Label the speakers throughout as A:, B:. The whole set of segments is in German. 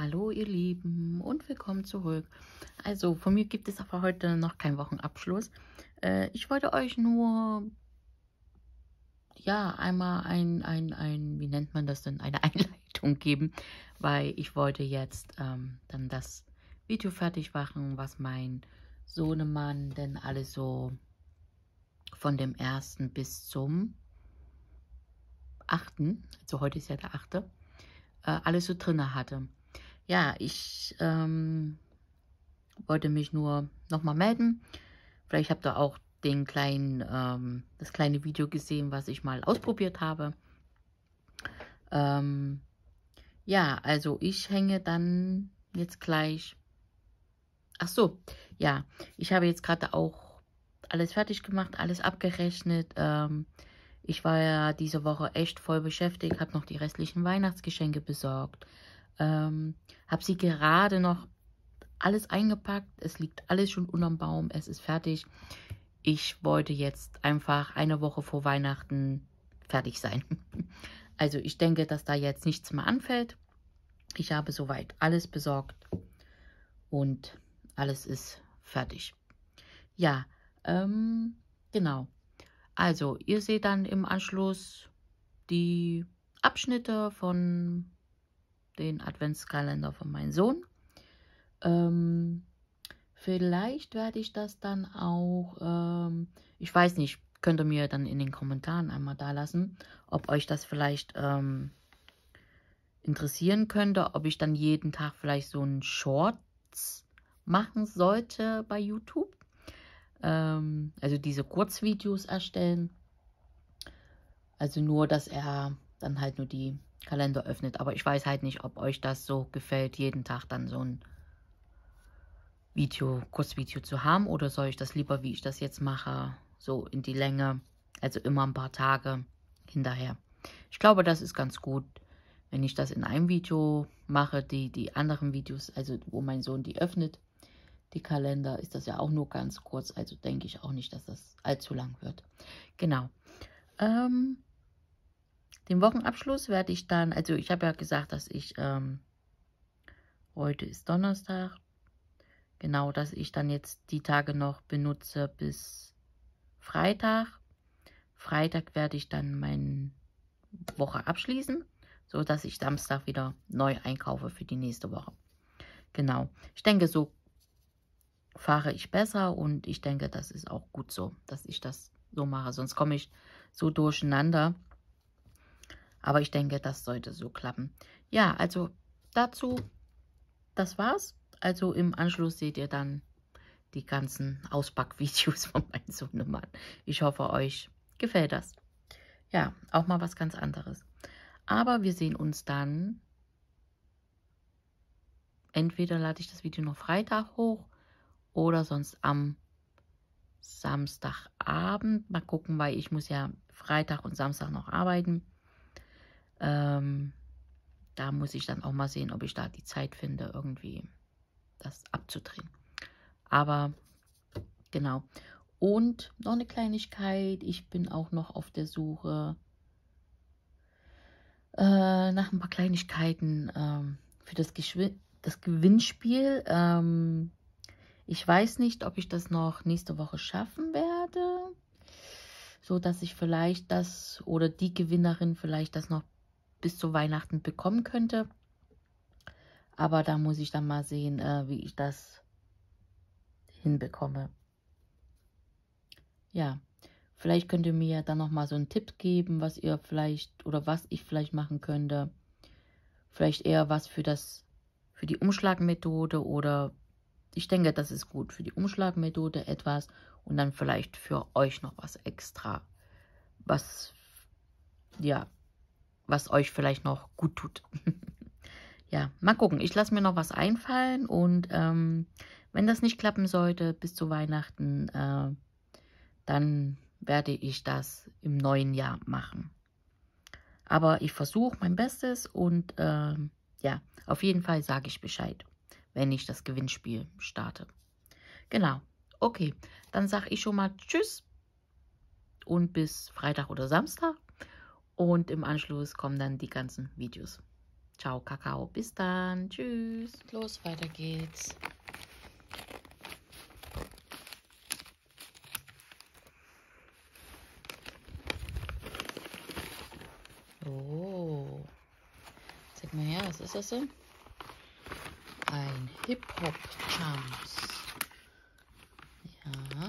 A: Hallo ihr Lieben und willkommen zurück. Also von mir gibt es aber heute noch keinen Wochenabschluss. Ich wollte euch nur, ja, einmal wie nennt man das denn, eine Einleitung geben, weil ich wollte jetzt dann das Video fertig machen, was mein Sohnemann denn alles so von dem 1. bis zum 8., also heute ist ja der 8., alles so drinne hatte. Ja, ich wollte mich nur nochmal melden. Vielleicht habt ihr auch das kleine Video gesehen, was ich mal ausprobiert habe. Ähm, ja, also ich hänge dann jetzt gleich. Ach so, ja, ich habe jetzt gerade auch alles fertig gemacht, alles abgerechnet. Ich war ja diese Woche echt voll beschäftigt, habe noch die restlichen Weihnachtsgeschenke besorgt. Habe sie gerade noch alles eingepackt. Es liegt alles schon unterm Baum. Es ist fertig. Ich wollte jetzt einfach eine Woche vor Weihnachten fertig sein. Also ich denke, dass da jetzt nichts mehr anfällt. Ich habe soweit alles besorgt und alles ist fertig. Ja, genau. Also ihr seht dann im Anschluss die Abschnitte von den Adventskalender von meinem Sohn. Vielleicht werde ich das dann auch, ich weiß nicht, könnt ihr mir dann in den Kommentaren einmal da lassen, ob euch das vielleicht interessieren könnte, ob ich dann jeden Tag vielleicht so einen Shorts machen sollte bei YouTube. Also diese Kurzvideos erstellen. Also nur, dass er dann halt nur die Kalender öffnet. Aber ich weiß halt nicht, ob euch das so gefällt, jeden Tag dann so ein Kurzvideo zu haben, oder soll ich das lieber, wie ich das jetzt mache, so in die Länge, also immer ein paar Tage hinterher. Ich glaube, das ist ganz gut, wenn ich das in einem Video mache. Die anderen Videos, also wo mein Sohn die öffnet, die Kalender, ist das ja auch nur ganz kurz, also denke ich auch nicht, dass das allzu lang wird. Genau. Den Wochenabschluss werde ich dann, also ich habe ja gesagt, dass ich, heute ist Donnerstag, genau, dass ich dann jetzt die Tage noch benutze bis Freitag. Freitag werde ich dann meine Woche abschließen, so dass ich Samstag wieder neu einkaufe für die nächste Woche. Genau. Ich denke, so fahre ich besser und ich denke, das ist auch gut so, dass ich das so mache. Sonst komme ich so durcheinander. Aber ich denke, das sollte so klappen. Ja, also dazu, das war's. Also im Anschluss seht ihr dann die ganzen Auspackvideos von meinem Sohnemann. Ich hoffe, euch gefällt das. Ja, auch mal was ganz anderes. Aber wir sehen uns dann. Entweder lade ich das Video noch Freitag hoch oder sonst am Samstagabend. Mal gucken, weil ich muss ja Freitag und Samstag noch arbeiten. Da muss ich dann auch mal sehen, ob ich da die Zeit finde, irgendwie das abzudrehen. Aber genau. Und noch eine Kleinigkeit. Ich bin auch noch auf der Suche nach ein paar Kleinigkeiten für das Gewinnspiel. Ich weiß nicht, ob ich das noch nächste Woche schaffen werde, so dass ich vielleicht das oder die Gewinnerin vielleicht das noch bis zu Weihnachten bekommen könnte. Aber da muss ich dann mal sehen, wie ich das hinbekomme. Ja, vielleicht könnt ihr mir dann noch mal so einen Tipp geben, was ihr vielleicht oder was ich vielleicht machen könnte. Vielleicht eher was für die Umschlagmethode, oder ich denke, das ist gut für die Umschlagmethode etwas und dann vielleicht für euch noch was extra, was euch vielleicht noch gut tut. Ja, mal gucken. Ich lasse mir noch was einfallen und wenn das nicht klappen sollte bis zu Weihnachten, dann werde ich das im neuen Jahr machen. Aber ich versuche mein Bestes und ja, auf jeden Fall sage ich Bescheid, wenn ich das Gewinnspiel starte. Genau. Okay, dann sage ich schon mal Tschüss und bis Freitag oder Samstag. Und im Anschluss kommen dann die ganzen Videos. Ciao, Kakao. Bis dann. Tschüss. Los, weiter geht's. Oh. Zeig mal her, was ist das denn? Ein Hip-Hop-Jumps. Ja.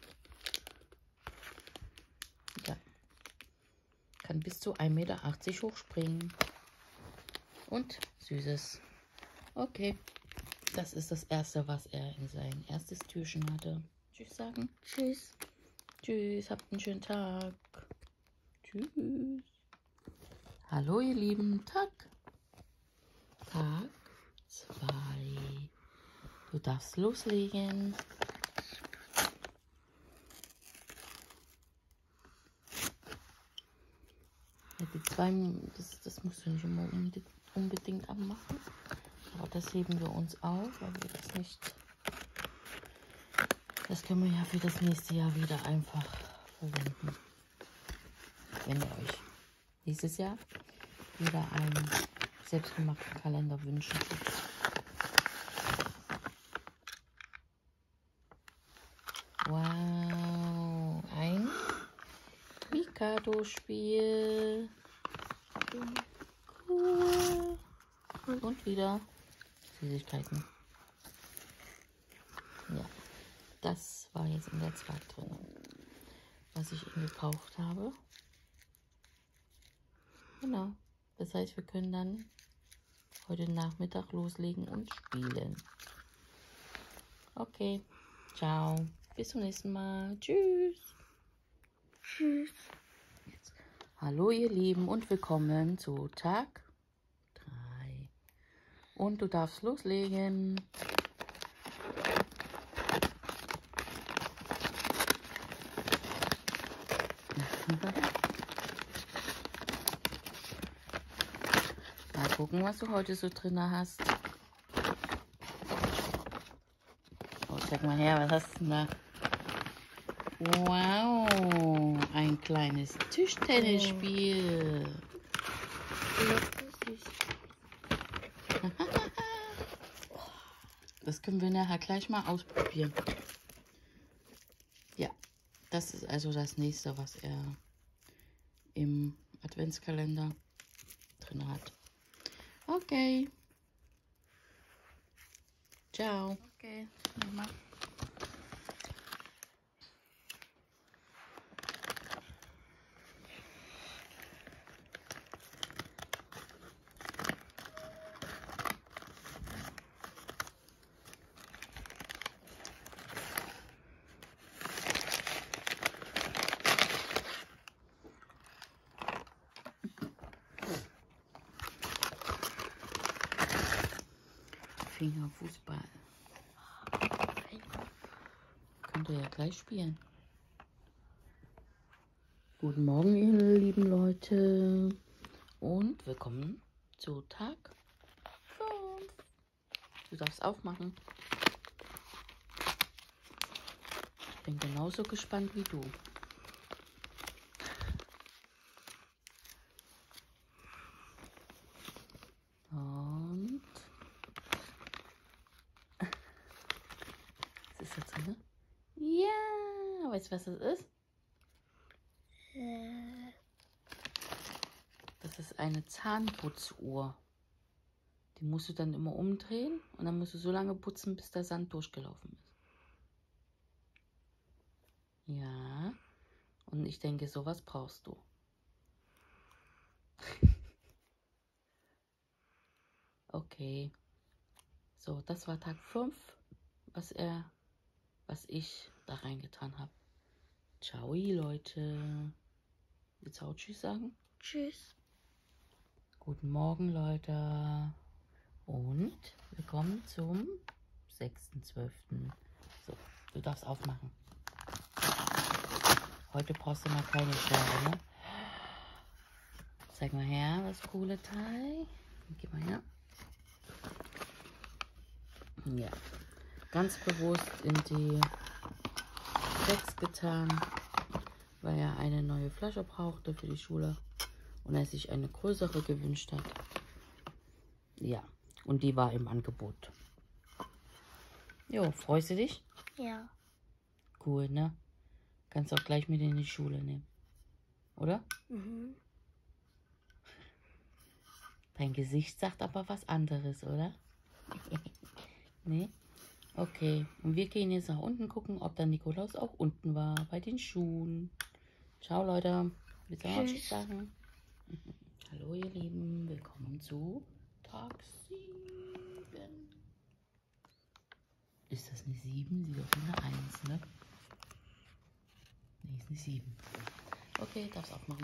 A: Ja. Kann bis zu 1,80 Meter hochspringen. Und Süßes. Okay. Das ist das Erste, was er in sein erstes Türchen hatte. Tschüss sagen.
B: Tschüss.
A: Tschüss, habt einen schönen Tag. Tschüss. Hallo ihr Lieben, Tag 2. Du darfst loslegen. Ja, die 2, das musst du nicht immer unbedingt abmachen. Aber das heben wir uns auf, weil wir das nicht... Das können wir ja für das nächste Jahr wieder einfach verwenden. Wenn ihr euch nächstes Jahr wieder einen selbstgemachten Kalender wünschen. Wow, ein Mikado-Spiel. Cool. Und wieder Süßigkeiten. Ja, das war jetzt in der 2 drin, was ich ihm gekauft habe. Genau, das heißt, wir können dann heute Nachmittag loslegen und spielen. Okay, ciao, bis zum nächsten Mal. Tschüss.
B: Tschüss.
A: Jetzt. Hallo ihr Lieben und willkommen zu Tag 3. Und du darfst loslegen. Mal gucken, was du heute so drin hast. Oh, zeig mal her, was hast du denn da? Wow, ein kleines Tischtennisspiel. Das können wir nachher gleich mal ausprobieren. Ja, das ist also das nächste, was er im Adventskalender drin hat. Okay. Ciao.
B: Okay, Mama.
A: Fingerfußball. Könnt ihr ja gleich spielen. Guten Morgen, ihr lieben Leute. Und willkommen zu Tag 5. Du darfst aufmachen. Ich bin genauso gespannt wie du. Und was ist da drin? Ja, weißt du, was das ist? Das ist eine Zahnputzuhr. Die musst du dann immer umdrehen und dann musst du so lange putzen, bis der Sand durchgelaufen ist. Ja, und ich denke, sowas brauchst du. Okay. So, das war Tag 5, was ich da reingetan habe. Ciao, Leute. Willst du auch Tschüss sagen?
B: Tschüss.
A: Guten Morgen, Leute. Und willkommen zum 6.12. So, du darfst aufmachen. Heute brauchst du mal keine Schere, ne? Zeig mal her, das coole Teil. Gib mal her. Ja, ganz bewusst in die 6 getan, weil er eine neue Flasche brauchte für die Schule und er sich eine größere gewünscht hat. Ja, und die war im Angebot. Jo, freust du dich?
B: Ja.
A: Cool, ne? Kannst auch gleich mit in die Schule nehmen. Oder?
B: Mhm.
A: Dein Gesicht sagt aber was anderes, oder? Nee? Okay. Und wir gehen jetzt nach unten gucken, ob der Nikolaus auch unten war bei den Schuhen. Ciao, Leute. Willst du noch
B: Tschüss.
A: Tschüss sagen? Hallo, ihr Lieben. Willkommen zu Tag 7. Ist das eine 7? Sieht doch wie eine 1, ne? Nee, ist eine 7. Okay, darf's aufmachen.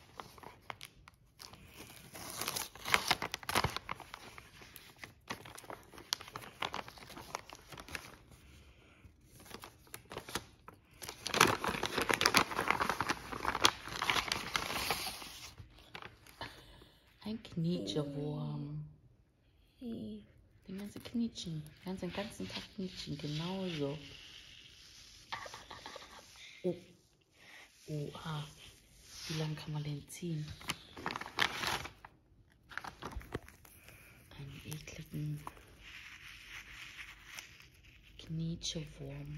A: Ein Knietschewurm. Den ganzen Knietschen. Den ganzen Tag Knietschen. Genauso. Oh. Oha. Wie lange kann man den ziehen? Einen ekligen Knietschewurm.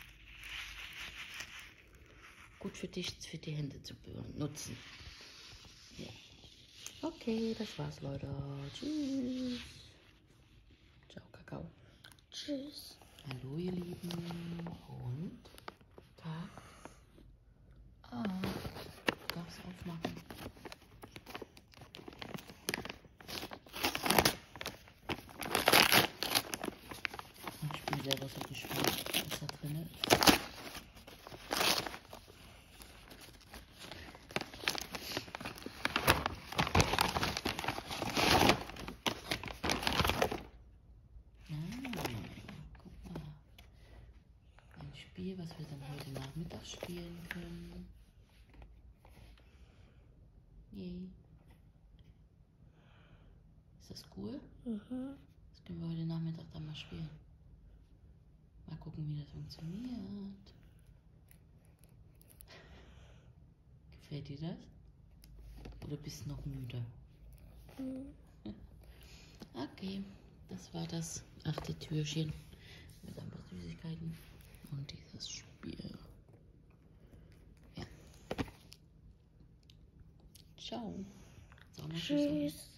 A: Gut für dich, für die Hände zu benutzen. Ja. Okay, das war's, Leute. Tschüss. Ciao, Kakao.
B: Tschüss.
A: Hallo, ihr Lieben. Und Tag. Du darfst aufmachen. Ich bin selber so gespannt, was da drin ist. Guck mal. Ein Spiel, was wir dann heute Nachmittag spielen können. Yay. Ist das cool?
B: Mhm.
A: Das können wir heute Nachmittag dann mal spielen. Mal gucken, wie das funktioniert. Gefällt dir das? Oder bist du noch müde?
B: Mhm.
A: Okay, das war das 8. Türchen mit ein paar Süßigkeiten und dieses Spiel. Ja. Ciao. Sag mal Tschüss.
B: Tschüss.